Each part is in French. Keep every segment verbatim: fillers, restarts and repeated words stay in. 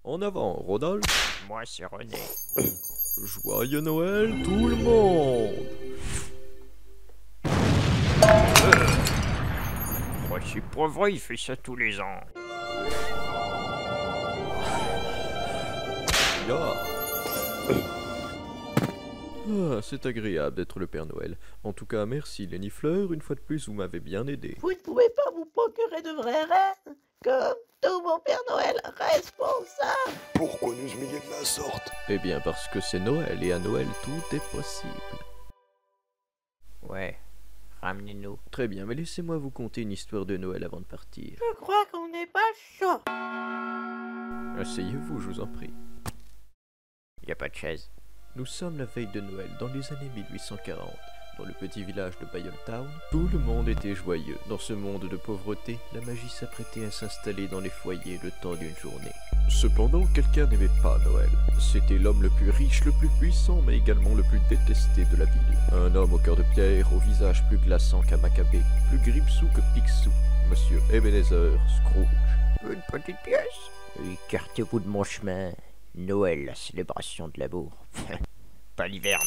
En avant, Rodolphe. Moi, c'est René. Joyeux Noël, tout le monde. Oh, c'est pas vrai, il fait ça tous les ans. Yeah. Ah, c'est agréable d'être le Père Noël. En tout cas, merci Lenny Fleur, une fois de plus, vous m'avez bien aidé. Vous ne pouvez pas vous procurer de vrais reines, comme tous vos Pères Noël responsables. Pourquoi nous humilier de la sorte? Eh bien, parce que c'est Noël, et à Noël, tout est possible. Ouais, ramenez-nous. Très bien, mais laissez-moi vous conter une histoire de Noël avant de partir. Je crois qu'on n'est pas chaud. Asseyez-vous, je vous en prie. Y a pas de chaise. Nous sommes la veille de Noël, dans les années mille huit cent quarante. Dans le petit village de Bayonne Town, tout le monde était joyeux. Dans ce monde de pauvreté, la magie s'apprêtait à s'installer dans les foyers le temps d'une journée. Cependant, quelqu'un n'aimait pas Noël. C'était l'homme le plus riche, le plus puissant, mais également le plus détesté de la ville. Un homme au cœur de pierre, au visage plus glaçant qu'un macabé, plus gripsou que Picsou, Monsieur Ebenezer Scrooge. Une petite pièce. Écartez-vous de mon chemin. Noël, la célébration de l'amour. Pas l'hiverne.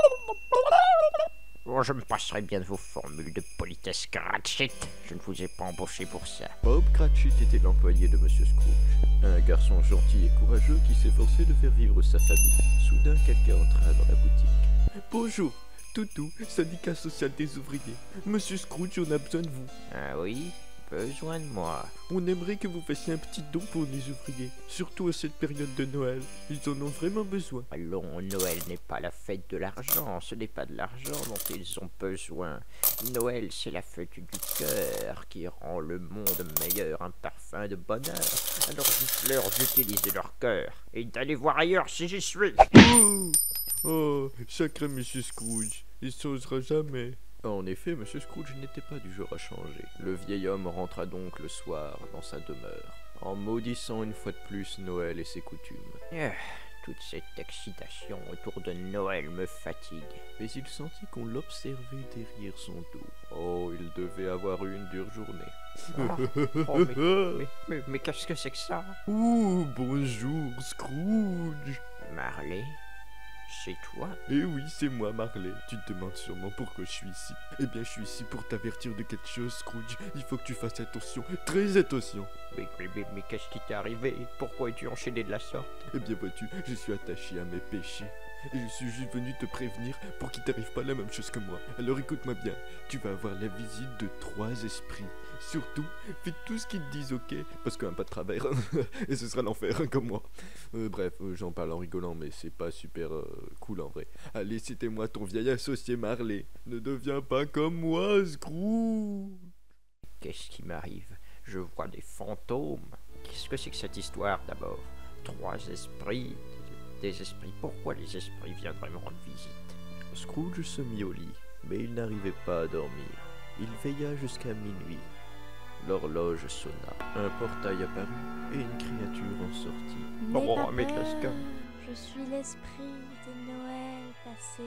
Oh, je me passerai bien de vos formules de politesse Cratchit. Je ne vous ai pas embauché pour ça. Bob Cratchit était l'employé de Monsieur Scrooge. Un garçon gentil et courageux qui s'efforçait de faire vivre sa famille. Soudain, quelqu'un entra dans la boutique. Bonjour, Toutou, syndicat social des ouvriers. Monsieur Scrooge, on a besoin de vous. Ah oui, besoin de moi. On aimerait que vous fassiez un petit don pour les ouvriers, surtout à cette période de Noël. Ils en ont vraiment besoin. Allons, Noël n'est pas la fête de l'argent, ce n'est pas de l'argent dont ils ont besoin. Noël, c'est la fête du cœur qui rend le monde meilleur, un parfum de bonheur. Alors dites-leur d'utiliser leur cœur et d'aller voir ailleurs si j'y suis. Oh, oh, sacré Monsieur Scrooge, il s'osera jamais. En effet, Monsieur Scrooge n'était pas du genre à changer. Le vieil homme rentra donc le soir dans sa demeure, en maudissant une fois de plus Noël et ses coutumes. Ah, toute cette excitation autour de Noël me fatigue. Mais il sentit qu'on l'observait derrière son dos. Oh, il devait avoir eu une dure journée. Oh, oh, mais mais, mais, mais qu'est-ce que c'est que ça? Ouh, bonjour Scrooge. Marley, c'est toi? Eh oui, c'est moi, Marley. Tu te demandes sûrement pourquoi je suis ici. Eh bien, je suis ici pour t'avertir de quelque chose, Scrooge. Il faut que tu fasses attention, très attention. Mais, mais, mais, mais qu'est-ce qui t'est arrivé? Pourquoi es-tu enchaîné de la sorte? Eh bien, vois-tu, je suis attaché à mes péchés. Et je suis juste venu te prévenir pour qu'il t'arrive pas la même chose que moi. Alors écoute-moi bien, tu vas avoir la visite de trois esprits. Surtout, fais tout ce qu'ils te disent, ok? Parce qu'un pas de travers, et ce sera l'enfer, comme moi. Euh, bref, euh, j'en parle en rigolant, mais c'est pas super euh, cool en vrai. Allez, citez-moi ton vieil associé Marley. Ne deviens pas comme moi, Scrooge. Qu'est-ce qui m'arrive? Je vois des fantômes. Qu'est-ce que c'est que cette histoire d'abord? Trois esprits. Des esprits. Pourquoi les esprits viendraient me rendre visite? Scrooge se mit au lit, mais il n'arrivait pas à dormir. Il veilla jusqu'à minuit. L'horloge sonna, un portail apparut et une créature en sortit. N'aie Oh, pas mais peur, qu'est-ce que- je suis l'esprit de Noël passé.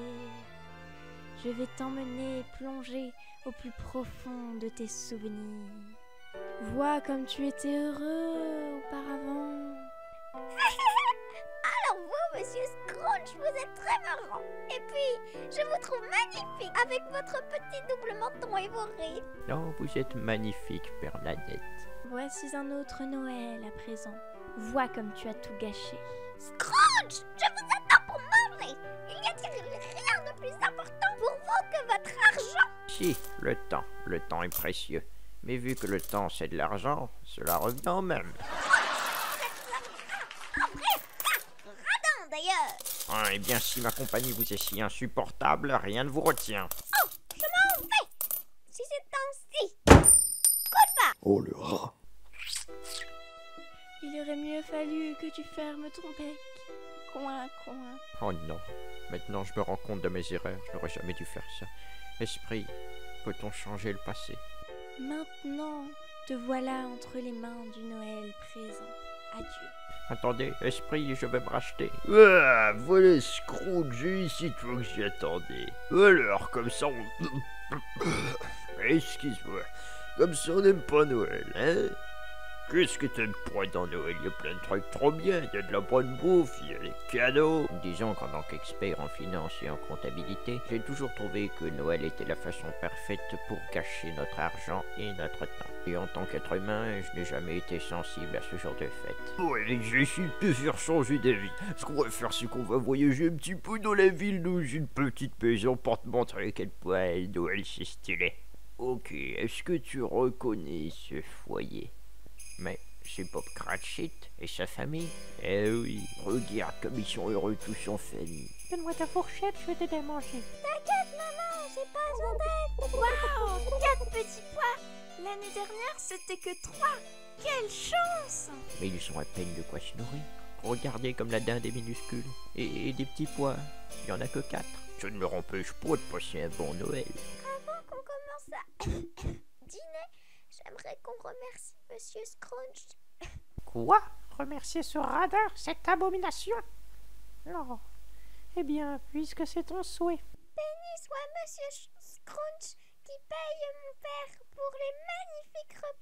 Je vais t'emmener plonger au plus profond de tes souvenirs. Vois comme tu étais heureux auparavant. Alors vous, monsieur Scrooge, vous êtes très marrant. Et puis, je vous trouve magnifique avec votre petit double menton et vos rires. Non, vous êtes magnifique, Bernadette. Voici un autre Noël à présent. Vois comme tu as tout gâché. Scrooge, je vous attends pour manger. Il n'y a-t-il rien de plus important pour vous que votre argent? Si, le temps. Le temps est précieux. Mais vu que le temps c'est de l'argent, cela revient au même. Radin, d'ailleurs. Ah, eh bien, si ma compagnie vous est si insupportable, rien ne vous retient. Oh, je m'en vais. Si c'est ainsi. Oh le rat. Il aurait mieux fallu que tu fermes ton bec. Coin, coin. Oh non, maintenant je me rends compte de mes erreurs, je n'aurais jamais dû faire ça. Esprit, peut-on changer le passé? Maintenant, te voilà entre les mains du Noël présent. Adieu. Attendez, esprit, je vais me racheter. Ah, voilà Scrooge, ici toi que j'y attendais. Alors, comme ça on... Excuse-moi, comme ça on n'aime pas Noël, hein? Qu'est-ce que t'aimes pas dans Noël? Il y a plein de trucs trop bien, il y a de la bonne bouffe, il y a les cadeaux. Disons qu'en tant qu'expert en finance et en comptabilité, j'ai toujours trouvé que Noël était la façon parfaite pour cacher notre argent et notre temps. Et en tant qu'être humain, je n'ai jamais été sensible à ce genre de fête. Ouais, j'essaie de te faire changer d'avis. Ce qu'on va faire, c'est qu'on va voyager un petit peu dans la ville, dans une petite maison pour te montrer à quel point Noël c'est stylé. Ok, est-ce que tu reconnais ce foyer? Mais c'est Bob Cratchit et sa famille. Eh oui, regarde comme ils sont heureux tous en famille. Donne-moi ta fourchette, je vais t'aider à manger. T'inquiète, maman, j'ai pas besoin d'aide. Waouh, quatre petits pois. L'année dernière, c'était que trois. Quelle chance! Mais ils ont à peine de quoi se nourrir. Regardez comme la dinde est minuscule. Et, et des petits pois, il y en a que quatre. Ça ne leur empêche pas de passer un bon Noël. Avant qu'on commence à dîner, j'aimerais qu'on remercie Monsieur Scrooge. Quoi? Remercier ce radin, cette abomination? Non. Eh bien, puisque c'est ton souhait. Béni soit Monsieur Ch- Scrooge qui paye mon père pour les magnifiques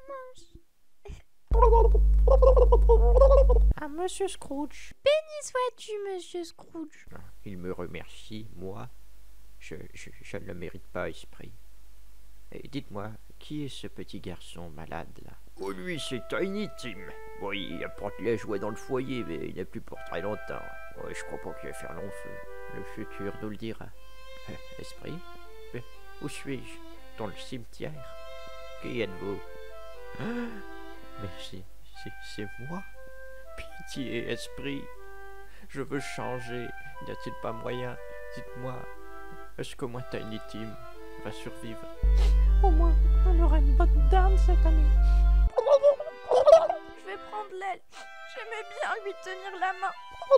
repas qu'on mange. À Monsieur Scrooge. Béni sois-tu, Monsieur Scrooge. Il me remercie, moi. Je, je, je ne le mérite pas, esprit. Et dites-moi, qui est ce petit garçon malade, là? Oh, lui, c'est Tiny Tim. Bon, il apporte la joie dans le foyer, mais il n'est plus pour très longtemps. Ouais, je crois pas qu'il va faire long feu. Le futur nous le dira. Euh, esprit? Euh, Où suis-je? Dans le cimetière? Qui êtes-vous? Ah, mais c'est, c'est, c'est moi? Pitié, esprit. Je veux changer. N'y a-t-il pas moyen? Dites-moi, est-ce qu'au moins Tiny Tim va survivre? Au moins, on aura une bonne dinde cette année. Je vais prendre l'aile. J'aimais bien lui tenir la main.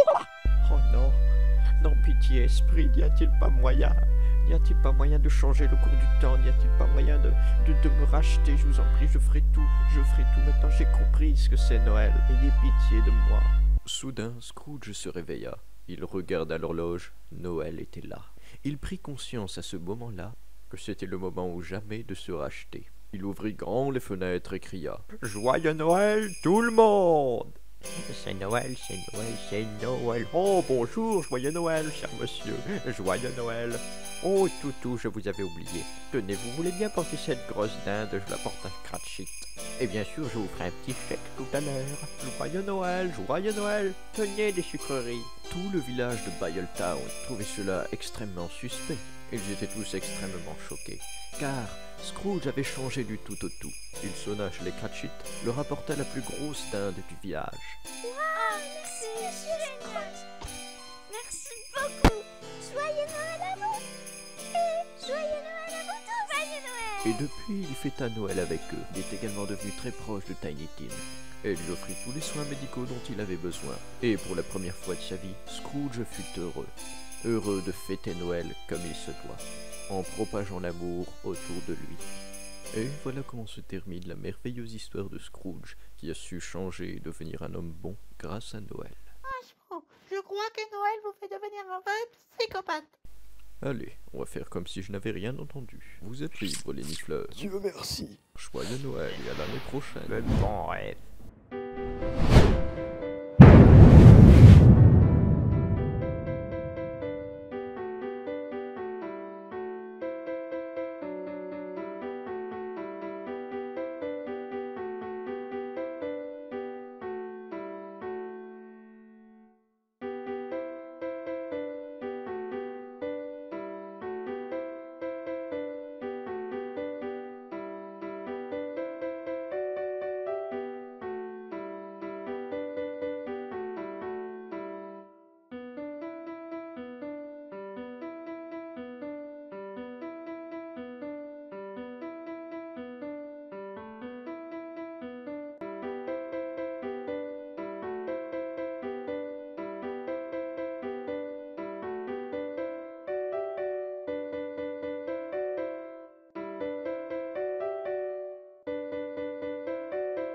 Oh non, non, pitié, esprit, n'y a-t-il pas moyen? N'y a-t-il pas moyen de changer le cours du temps? N'y a-t-il pas moyen de, de, de me racheter? Je vous en prie, je ferai tout, je ferai tout. Maintenant j'ai compris ce que c'est Noël. Ayez pitié de moi. Soudain, Scrooge se réveilla. Il regarda l'horloge. Noël était là. Il prit conscience à ce moment-là que c'était le moment ou jamais de se racheter. Il ouvrit grand les fenêtres et cria « Joyeux Noël, tout le monde !» C'est Noël, c'est Noël, c'est Noël. Oh, bonjour, joyeux Noël, cher monsieur. Joyeux Noël. Oh, toutou, je vous avais oublié. Tenez, vous voulez bien porter cette grosse dinde? Je la porte à Cratchit. Et bien sûr, je vous ferai un petit chèque tout à l'heure. Joyeux Noël, joyeux Noël. Tenez des sucreries. Tout le village de Bayoletown trouvait cela extrêmement suspect. Ils étaient tous extrêmement choqués, car Scrooge avait changé du tout au tout. Il sonna chez les Cratchit, leur apporta la plus grosse dinde du village. Waouh, merci Monsieur Scrooge. Merci beaucoup. Joyeux Noël à vous. Et joyeux Noël à vous tous. Joyeux Noël. Et depuis, il fêta Noël avec eux. Il est également devenu très proche de Tiny Tim. Elle lui offrit tous les soins médicaux dont il avait besoin. Et pour la première fois de sa vie, Scrooge fut heureux. Heureux de fêter Noël comme il se doit, en propageant l'amour autour de lui. Et voilà comment se termine la merveilleuse histoire de Scrooge, qui a su changer et devenir un homme bon grâce à Noël. Franchement, je crois que Noël vous fait devenir un vrai psychopathe. Allez, on va faire comme si je n'avais rien entendu. Vous êtes libre, les nifleurs. Dieu merci. Joyeux Noël et à l'année prochaine. Le bon rêve.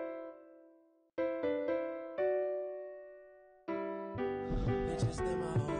Just in my own